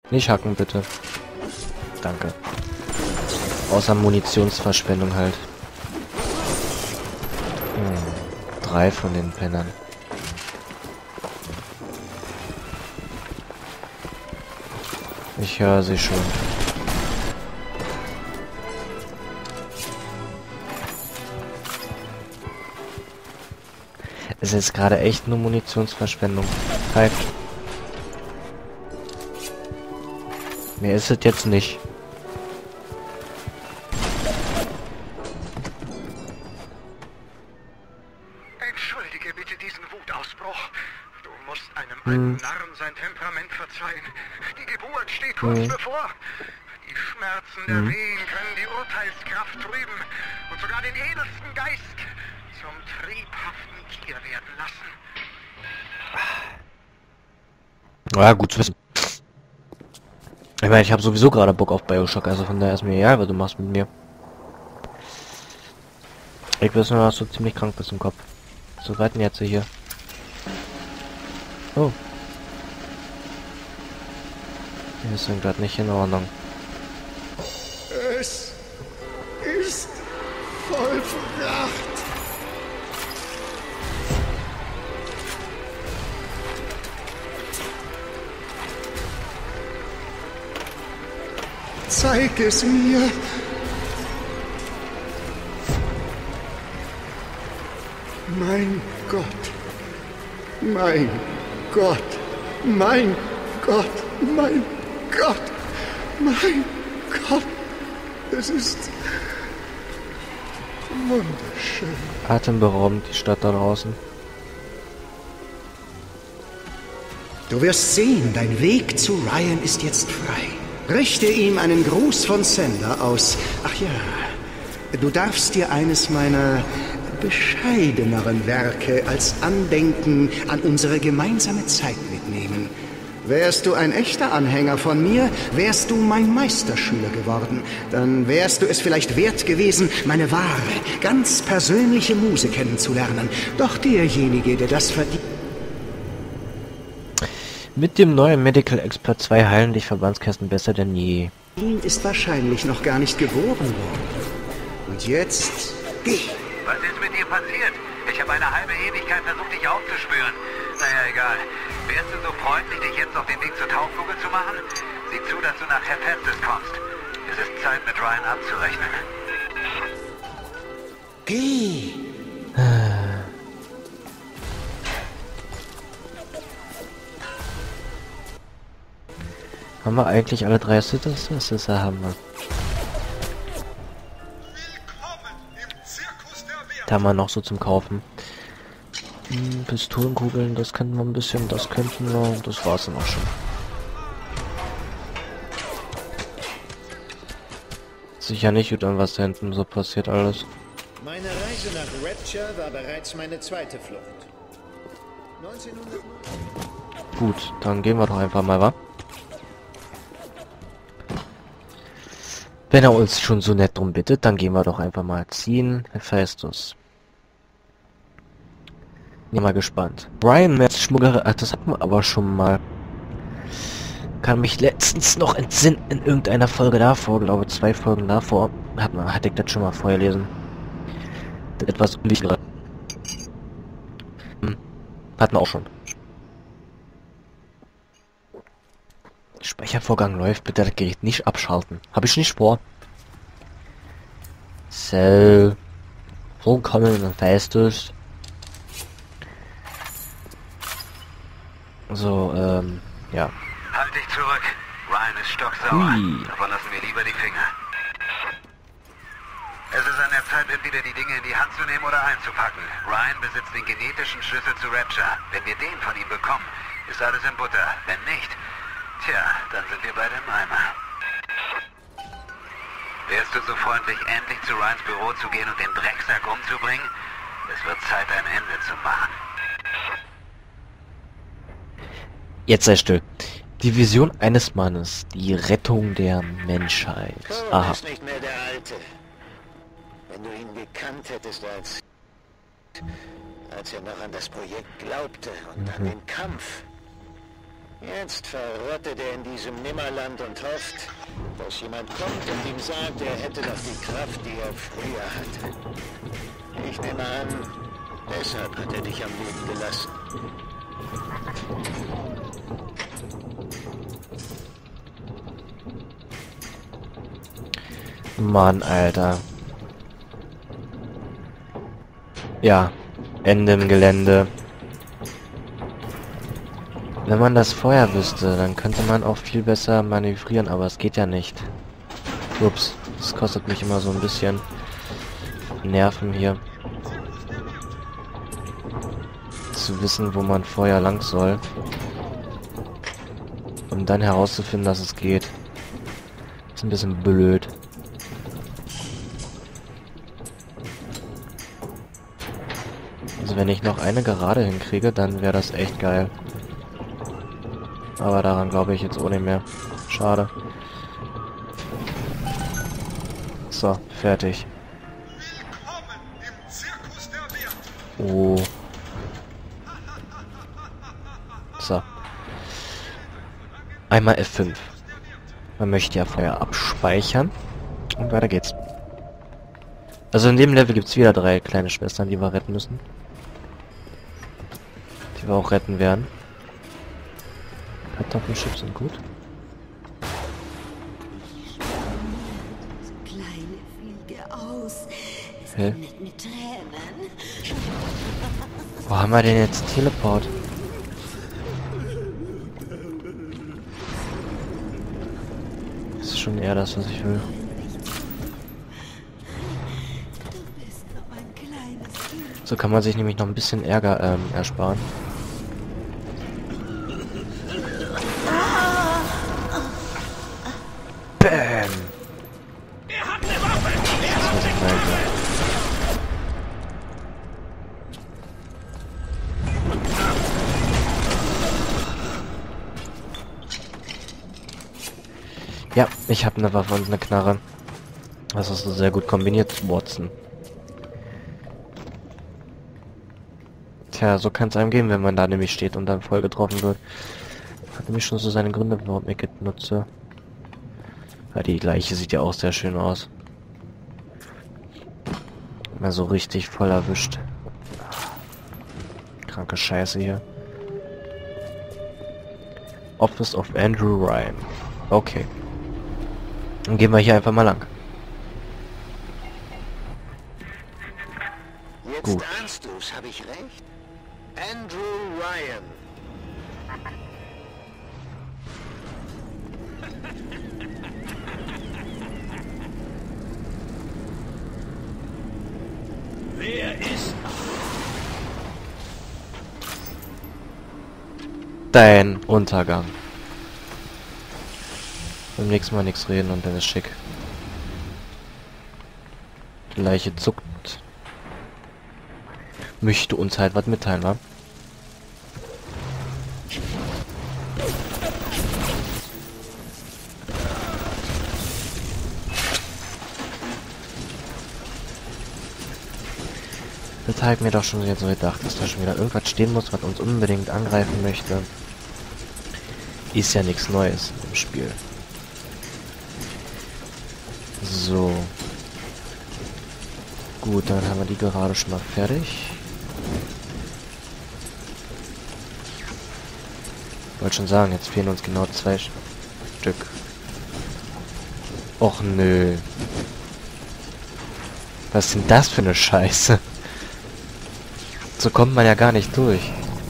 Nicht hacken, bitte. Danke. Außer Munitionsverschwendung halt. 3 von den Pennern. Ich höre sie schon. Es ist gerade echt nur Munitionsverschwendung. Halt. Mehr ist es jetzt nicht. Entschuldige bitte diesen Wutausbruch. Du musst einem alten Narren sein Temperament verzeihen. Die Geburt steht kurz bevor. Die Schmerzen der Wehen können die Urteilskraft trüben und sogar den edelsten Geist zum triebhaften Tier werden lassen. Ja, gut zu wissen. Ich meine, ich habe sowieso gerade Bock auf BioShock, also von daher ist mir egal, was du machst mit mir. Ich weiß nur, dass du ziemlich krank bist im Kopf. So weit denn jetzt hier? Oh. Wir sind gerade nicht in Ordnung. Es ist vollbracht. Zeig es mir. Mein Gott. Mein Gott. Mein Gott. Mein Gott. Mein Gott. Es ist wunderschön. Atemberaubend, die Stadt da draußen. Du wirst sehen, dein Weg zu Ryan ist jetzt frei. Richte ihm einen Gruß von Sender aus. Ach ja, du darfst dir eines meiner bescheideneren Werke als Andenken an unsere gemeinsame Zeit mitnehmen. Wärst du ein echter Anhänger von mir, wärst du mein Meisterschüler geworden. Dann wärst du es vielleicht wert gewesen, meine wahre, ganz persönliche Muse kennenzulernen. Doch derjenige, der das verdient... Mit dem neuen Medical Expert 2 heilen dich Verbandskästen besser denn je. ist wahrscheinlich noch gar nicht geboren worden. Und jetzt... Geh! Was ist mit dir passiert? Ich habe eine halbe Ewigkeit versucht, dich aufzuspüren. Naja, egal. Wärst du so freundlich, dich jetzt auf den Weg zur Tauchkugel zu machen? Sieh zu, dass du nach Hephaestus kommst. Es ist Zeit, mit Ryan abzurechnen. Geh! Haben wir eigentlich alle 3 Assets? Das ist ja Hammer. Da haben wir noch so zum Kaufen. Pistolenkugeln, das könnten wir ein bisschen, das könnten wir, das war's dann auch schon. Sicher nicht, und dann was da hinten so passiert alles. Meine Reise nach Rapture war bereits meine zweite Flucht. 1900... Gut, dann gehen wir doch einfach mal, wa? Wenn er uns schon so nett drum bittet, dann gehen wir doch einfach mal ziehen. Hephaestus. Bin mal gespannt. Brian Metz Schmuggler, das hatten wir aber schon mal. Kann mich letztens noch entsinnen in irgendeiner Folge davor, glaube 2 Folgen davor. Hatte ich das schon mal vorgelesen. Etwas unwichtiger. Hatten wir auch schon. Speichervorgang läuft, bitte das Gerät nicht abschalten. Habe ich nicht vor. So. Willkommen in Hephaestus. So, ja. Halt dich zurück. Ryan ist stocksauer. Hui. Davon lassen wir lieber die Finger. Es ist an der Zeit, entweder die Dinge in die Hand zu nehmen oder einzupacken. Ryan besitzt den genetischen Schlüssel zu Rapture. Wenn wir den von ihm bekommen, ist alles in Butter. Wenn nicht, tja, dann sind wir beide im Eimer. Wärst du so freundlich, endlich zu Ryans Büro zu gehen und den Drecksack umzubringen? Es wird Zeit, ein Ende zu machen. Jetzt sei still. Die Vision eines Mannes, die Rettung der Menschheit. Aha. ist nicht mehr der Alte. Wenn du ihn gekannt hättest, als er noch an das Projekt glaubte und an den Kampf. Jetzt verrottet er in diesem Nimmerland und hofft, dass jemand kommt und ihm sagt, er hätte noch die Kraft, die er früher hatte. Ich nehme an, deshalb hat er dich am Leben gelassen. Mann, Alter. Ja, Ende im Gelände. Wenn man das vorher wüsste, dann könnte man auch viel besser manövrieren, aber es geht ja nicht. Ups, das kostet mich immer so ein bisschen Nerven hier. Zu wissen, wo man vorher lang soll. Um dann herauszufinden, dass es geht. Ist ein bisschen blöd. Also wenn ich noch eine Gerade hinkriege, dann wäre das echt geil. Aber daran glaube ich jetzt auch nicht mehr. Schade. So, fertig. Oh. So. Einmal F5. Man möchte ja vorher abspeichern. Und weiter geht's. Also in dem Level gibt es wieder 3 kleine Schwestern, die wir retten müssen. Die wir auch retten werden. Kartoffelchips sind gut. Kleine Fliege aus. Es Hä? endet mit Tränen. Wo haben wir denn jetzt Teleport? Das ist schon eher das, was ich will. Du bist noch ein kleines Kind. So kann man sich nämlich noch ein bisschen Ärger ersparen. Bam! Das was ich meinte. Ja, ich habe eine Waffe und eine Knarre. Das ist so sehr gut kombiniert, Watson. Tja, so kann es einem gehen, wenn man da nämlich steht und dann voll getroffen wird. Hat nämlich schon so seine Gründe, warum ich es nutze. Ja, die gleiche sieht ja auch sehr schön aus. Mal so richtig voll erwischt. Kranke Scheiße hier. Office of Andrew Ryan. Okay. Dann gehen wir hier einfach mal lang. Jetzt Gut. ahnst du's, habe ich recht? Andrew Ryan. Wer ist... Dein Untergang. Beim nächsten Mal nichts reden und dann ist schick. Die Leiche zuckt. Möchte uns halt was mitteilen, wa? Das habe ich mir doch schon jetzt so gedacht, dass da schon wieder irgendwas stehen muss, was uns unbedingt angreifen möchte. Ist ja nichts Neues im Spiel. So. Gut, dann haben wir die gerade schon mal fertig. Wollte schon sagen, jetzt fehlen uns genau 2 Stück. Och nö. Was ist denn das für eine Scheiße? So kommt man ja gar nicht durch.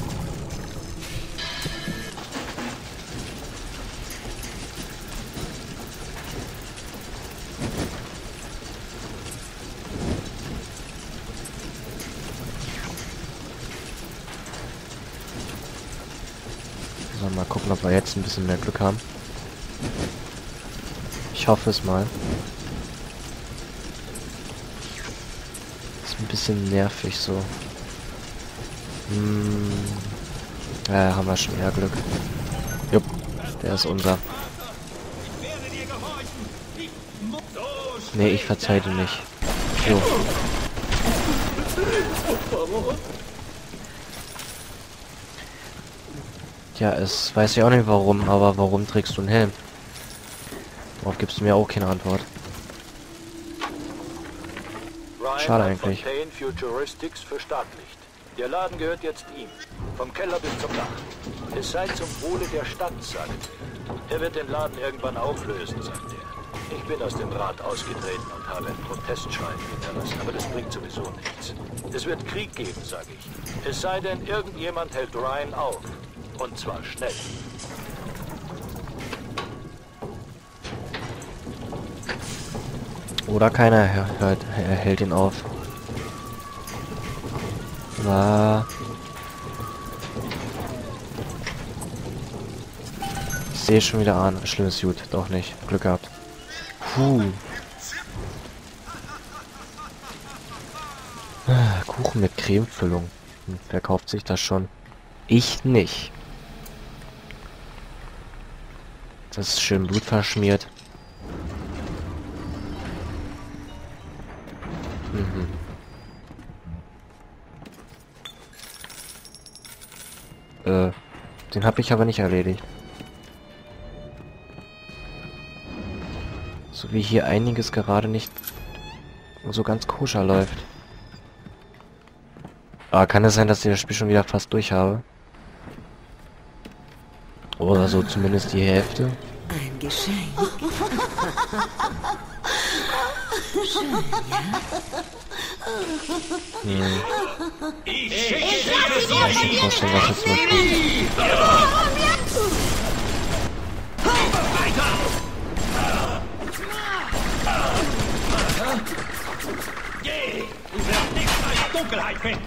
So, mal gucken, ob wir jetzt ein bisschen mehr Glück haben. Ich hoffe es mal. Ist ein bisschen nervig so. Ja, haben wir schon eher Glück. Jupp, der ist unser. Nee, ich verzeih dir nicht. Jo. Ja, es weiß ich auch nicht warum, aber warum trägst du einen Helm? Darauf gibst du mir auch keine Antwort. Schade eigentlich. Fontaine Futuristics verstaatlicht. Der Laden gehört jetzt ihm. Vom Keller bis zum Dach. Es sei zum Wohle der Stadt, sagt er. Er wird den Laden irgendwann auflösen, sagt er. Ich bin aus dem Rat ausgetreten und habe ein Protestschreiben hinterlassen, aber das bringt sowieso nichts. Es wird Krieg geben, sage ich. Es sei denn, irgendjemand hält Ryan auf. Und zwar schnell. Oder keiner hält ihn auf. Ich sehe schon wieder an. Schlimmes Gut. Doch nicht. Glück gehabt. Puh. Kuchen mit Cremefüllung. Wer kauft sich das schon? Ich nicht. Das ist schön blutverschmiert. Den habe ich aber nicht erledigt. So wie hier einiges gerade nicht so ganz koscher läuft. Aber kann es sein, dass ich das Spiel schon wieder fast durch habe? Oder so zumindest die Hälfte? Ein Geschenk. Schön, ja? Ich schicke Ich kann mir vorstellen, was jetzt los ist. Geh! Du wirst nichts als Dunkelheit finden!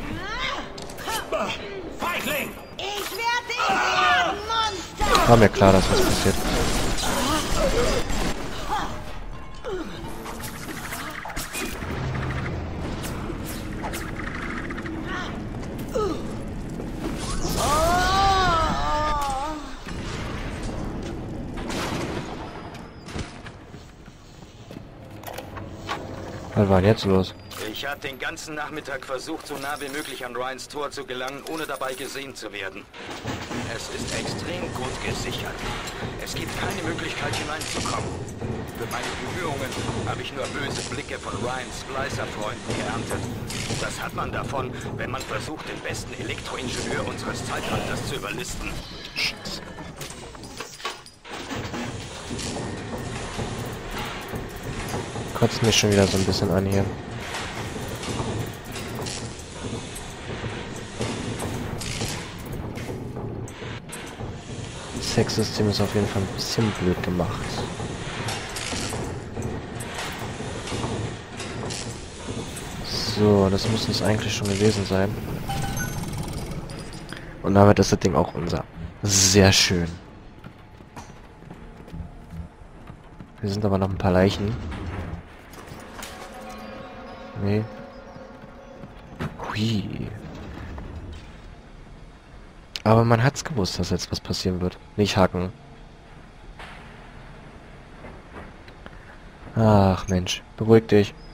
Feigling! Ich werde dich sehen, Monster! War mir klar, dass was passiert. Was war denn jetzt los? Ich habe den ganzen Nachmittag versucht, so nah wie möglich an Ryans Tor zu gelangen, ohne dabei gesehen zu werden. Es ist extrem gut gesichert. Es gibt keine Möglichkeit, hineinzukommen. Für meine Bemühungen habe ich nur böse Blicke von Ryans Splicer-Freunden geerntet. Das hat man davon, wenn man versucht, den besten Elektroingenieur unseres Zeitalters zu überlisten. Kotzt mich schon wieder so ein bisschen an hier. Das Sexsystem ist auf jeden Fall ein bisschen blöd gemacht. So, das müsste es eigentlich schon gewesen sein. Und damit ist das Ding auch unser. Sehr schön. Hier sind aber noch ein paar Leichen. Nee. Hui. Aber man hat's gewusst, dass jetzt was passieren wird. Nicht hacken. Ach Mensch, beruhig dich.